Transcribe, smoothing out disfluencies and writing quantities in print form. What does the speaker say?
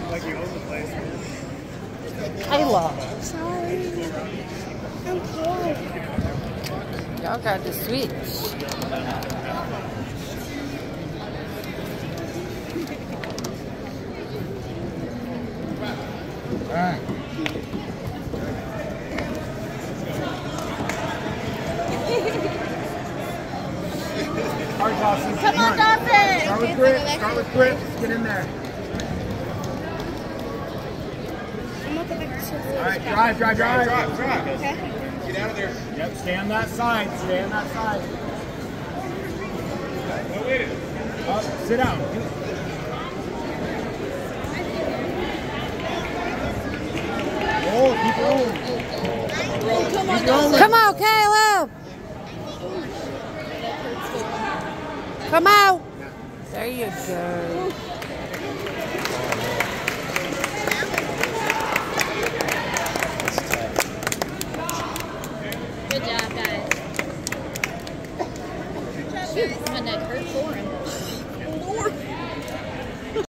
Like you own the place. Kayla. Sorry. I'm cold. Y'all got the switch. Alright. Alright, Dawson. Come on, Dawson. Start with grip. Start with grip. Get in there. Alright, drive. Okay. Get out of there. Yep, stay on that side. Stay on that side. Up, sit down. Oh, keep rolling. Come on, Caleb. Come out. There you go. Good job, guys. Shoot, my neck hurt for him.